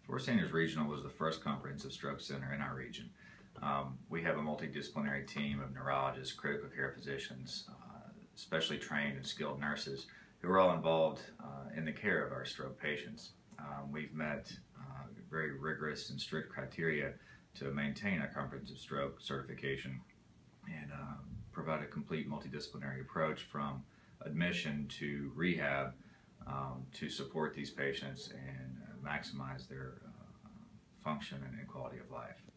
Four Seniors Regional was the first comprehensive stroke center in our region. We have a multidisciplinary team of neurologists, critical care physicians, specially trained and skilled nurses who are all involved in the care of our stroke patients. We've met very rigorous and strict criteria to maintain a comprehensive stroke certification and provide a complete multidisciplinary approach from admission to rehab to support these patients and maximize their function and quality of life.